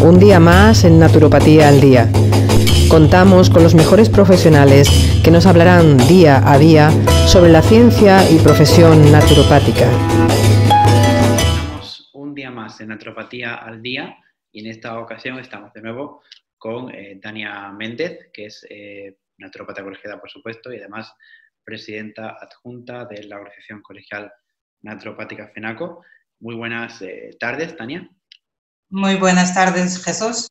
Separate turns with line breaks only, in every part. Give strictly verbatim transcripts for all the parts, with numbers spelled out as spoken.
un día más en Naturopatía al Día. Contamos con los mejores profesionales que nos hablarán día a día sobre la ciencia y profesión naturopática.
Estamos un día más en Naturopatía al Día y en esta ocasión estamos de nuevo con eh, Tania Méndez, que es eh, naturópata colegiada, por supuesto, y además presidenta adjunta de la Organización Colegial Naturopática FENACO. Muy buenas eh, tardes, Tania.
Muy buenas tardes, Jesús.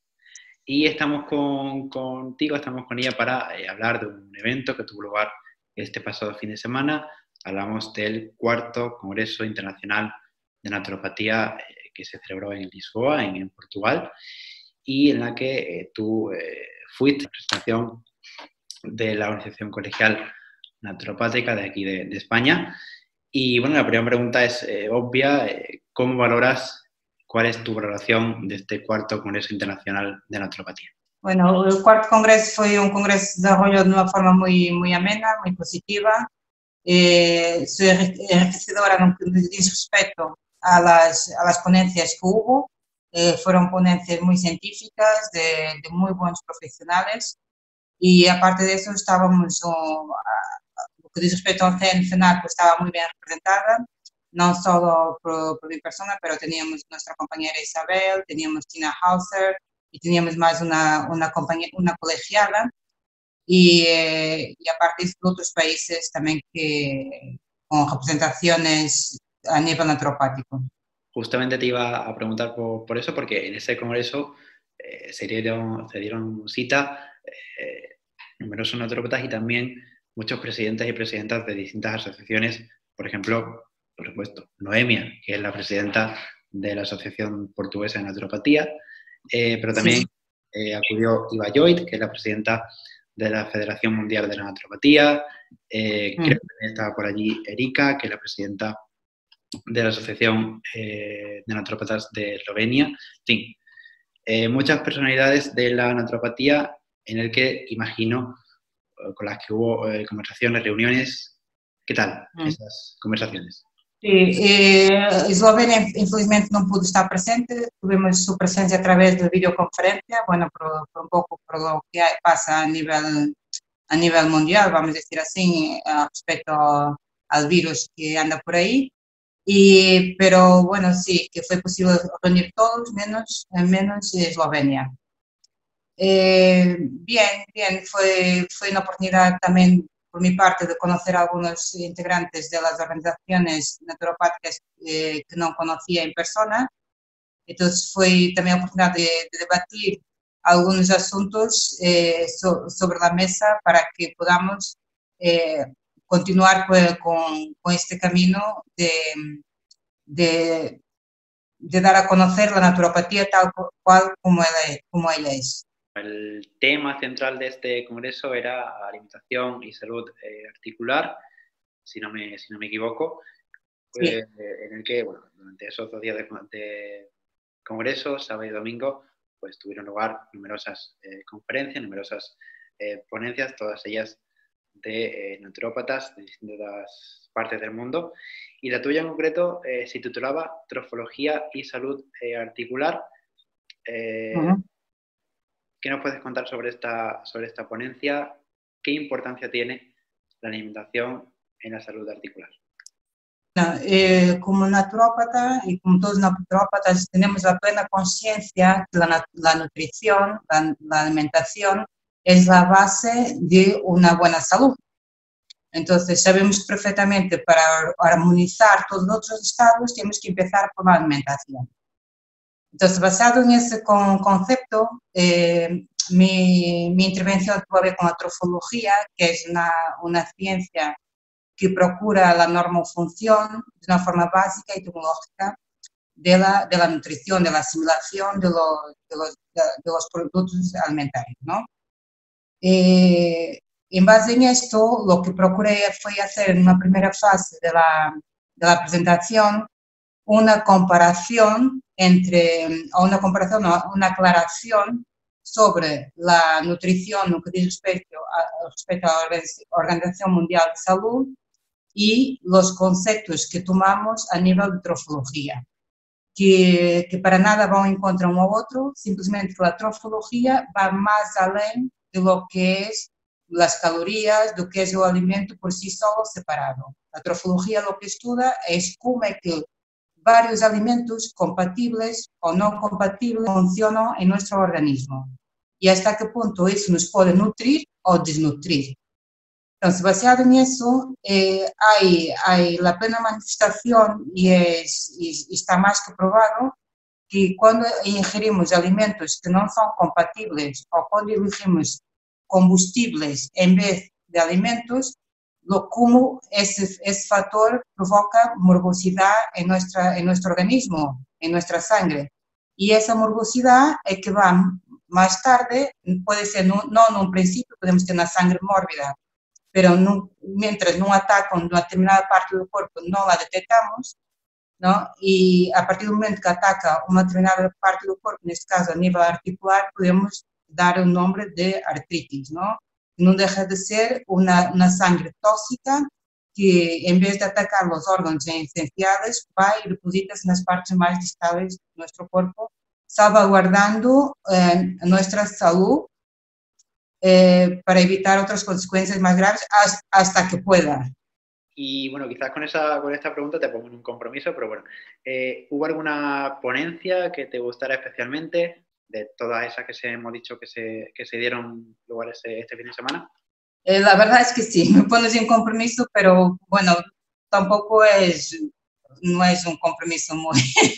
Y estamos con, contigo, estamos con ella para eh, hablar de un evento que tuvo lugar este pasado fin de semana. Hablamos del cuarto Congreso Internacional de Naturopatía eh, que se celebró en Lisboa, en, en Portugal, y en la que eh, tú eh, fuiste a la presentación de la Organización Colegial Naturopática de aquí de, de España. Y bueno, la primera pregunta es eh, obvia. Eh, ¿Cómo valoras, cuál es tu valoración de este cuarto Congreso Internacional de Naturopatía?
Bueno, el cuarto congreso fue un congreso desarrollado de una forma muy, muy amena, muy positiva. Eh, soy enriquecedora en lo que dice respecto a las, a las ponencias que hubo. Eh, fueron ponencias muy científicas, de, de muy buenos profesionales. Y aparte de eso, estábamos, oh, a, lo que dice respecto al C N FENACO, estaba muy bien representada, no solo por, por mi persona, pero teníamos nuestra compañera Isabel, teníamos Tina Hauser y teníamos más una, una, compañera, una colegiada. Y, eh, y aparte de otros países también que, con representaciones a nivel naturopático.
Justamente te iba a preguntar por, por eso, porque en ese congreso eh, se, dieron, se dieron cita eh, numerosos naturópatas y también muchos presidentes y presidentas de distintas asociaciones, por ejemplo, por supuesto, Noemia, que es la presidenta de la Asociación Portuguesa de Naturopatía, eh, pero también sí. eh, acudió Iva Joit, que es la presidenta de la Federación Mundial de la Naturopatía, eh, mm. creo que estaba por allí Erika, que es la presidenta de la Asociación eh, de Naturópatas de Eslovenia, en fin, eh, muchas personalidades de la naturopatía en el que imagino eh, con las que hubo eh, conversaciones, reuniones. ¿Qué tal mm. esas conversaciones?
Sí, eh, Eslovenia infelizmente no pudo estar presente, tuvimos su presencia a través de videoconferencia, bueno, por, por un poco por lo que pasa a nivel, a nivel mundial, vamos a decir así, respecto al virus que anda por ahí. Y, pero bueno, sí, que fue posible reunir todos, menos, menos Eslovenia. Eh, bien, bien, fue, fue una oportunidad también por mi parte de conocer a algunos integrantes de las organizaciones naturopáticas eh, que no conocía en persona. Entonces fue también la oportunidad de, de debatir algunos asuntos eh, so, sobre la mesa para que podamos eh, continuar con, con este camino de, de, de dar a conocer la naturopatía tal cual como él, como él es.
El tema central de este congreso era alimentación y salud eh, articular, si no me, si no me equivoco, sí. eh, en el que, bueno, durante esos dos días de, de congreso, sábado y domingo, pues tuvieron lugar numerosas eh, conferencias, numerosas eh, ponencias, todas ellas de eh, naturópatas de distintas partes del mundo. Y la tuya en concreto eh, se titulaba Trofología y Salud eh, Articular. Eh, uh-huh. ¿Qué nos puedes contar sobre esta, sobre esta ponencia? ¿Qué importancia tiene la alimentación en la salud articular?
Eh, como naturópata y como todos los naturópatas tenemos la plena conciencia que la, la nutrición, la, la alimentación es la base de una buena salud. Entonces sabemos perfectamente para armonizar todos los otros estados tenemos que empezar por la alimentación. Entonces, basado en ese con, concepto, eh, mi, mi intervención tuvo que ver con la trofología, que es una, una ciencia que procura la normofunción de una forma básica y tecnológica de la, de la nutrición, de la asimilación de los, de los, de, de los productos alimentarios, ¿no? Eh, en base en esto, lo que procuré fue hacer en una primera fase de la, de la presentación una comparación entre, o una comparación, no, una aclaración sobre la nutrición, lo que dice respecto a, respecto a la Organización Mundial de Salud y los conceptos que tomamos a nivel de trofología. que, que para nada van en contra uno u otro, simplemente la trofología va más além de lo que es las calorías, de lo que es el alimento por sí solo separado. La trofología lo que estudia es cómo es que varios alimentos compatibles o no compatibles funcionan en nuestro organismo y hasta qué punto eso nos puede nutrir o desnutrir. Entonces, basado en eso, eh, hay, hay la plena manifestación y, es, y, y está más que probado que cuando ingerimos alimentos que no son compatibles o cuando elegimos combustibles en vez de alimentos, lo como ese, ese factor provoca morbosidad en, nuestra, en nuestro organismo, en nuestra sangre. Y esa morbosidad es que va más tarde, puede ser, no, no en un principio podemos tener una sangre mórbida, pero no, mientras no ataca una determinada parte del cuerpo, no la detectamos, ¿no? Y a partir del momento que ataca una determinada parte del cuerpo, en este caso a nivel articular, podemos dar el nombre de artritis, ¿no? No deja de ser una, una sangre tóxica que en vez de atacar los órganos esenciales, va y deposita en las partes más distales de nuestro cuerpo, salvaguardando eh, nuestra salud eh, para evitar otras consecuencias más graves hasta, hasta que pueda.
Y bueno, quizás con, esa, con esta pregunta te pongo en un compromiso, pero bueno, eh, ¿hubo alguna ponencia que te gustara especialmente de todas esas que se hemos dicho que se, que se dieron lugar este, este fin de semana?
Eh, la verdad es que sí, me pones en compromiso, pero bueno, tampoco es, no es un compromiso muy...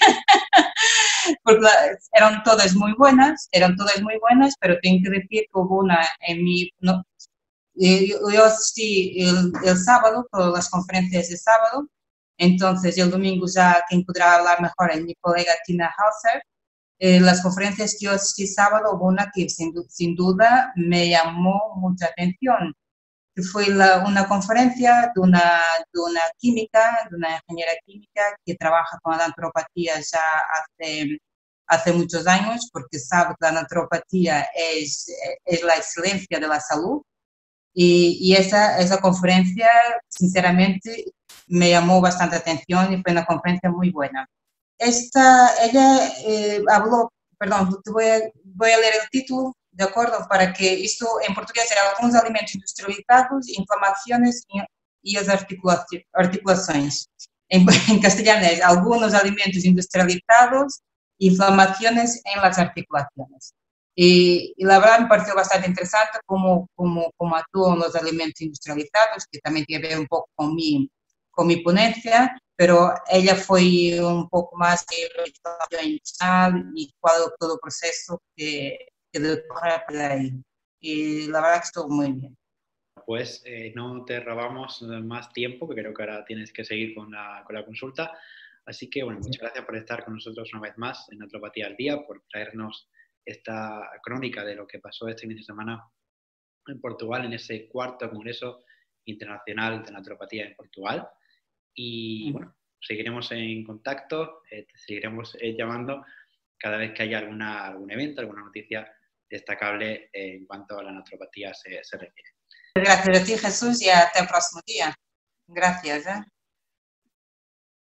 porque eran todas muy buenas, eran todas muy buenas, pero tengo que decir que hubo una en mi... No, yo, yo asistí el, el sábado, todas las conferencias de sábado, entonces el domingo ya quien podrá hablar mejor es mi colega Tina Hauser. Eh, las conferencias que yo asistí sábado, hubo una que sin, sin duda me llamó mucha atención, que fue la, una conferencia de una, de una química, de una ingeniera química que trabaja con la naturopatía ya hace, hace muchos años, porque sabe que la naturopatía es, es la excelencia de la salud. Y, y esa, esa conferencia, sinceramente, me llamó bastante atención y fue una conferencia muy buena. Esta, ella eh, habló, perdón, te voy a, voy a leer el título, ¿de acuerdo? Para que esto en portugués era algunos alimentos industrializados, inflamaciones y, y las articulaci articulaciones. En, en castellano es algunos alimentos industrializados, inflamaciones en las articulaciones. Y, y la verdad me pareció bastante interesante cómo, cómo, cómo actúan los alimentos industrializados, que también tiene que ver un poco con mi, con mi ponencia, pero ella fue un poco más de industrial y cuál todo el proceso que, que decorre por ahí. Y la verdad que estuvo muy bien.
Pues eh, no te robamos más tiempo, que creo que ahora tienes que seguir con la, con la consulta. Así que, bueno, muchas gracias por estar con nosotros una vez más en Naturopatía al Día, por traernos esta crónica de lo que pasó este fin de semana en Portugal, en ese cuarto Congreso Internacional de Naturopatía en Portugal. Y bueno, seguiremos en contacto, eh, te seguiremos eh, llamando cada vez que haya alguna, algún evento, alguna noticia destacable eh, en cuanto a la naturopatía se, se refiere.
Gracias a ti, Jesús, y hasta el próximo día. Gracias. ¿eh?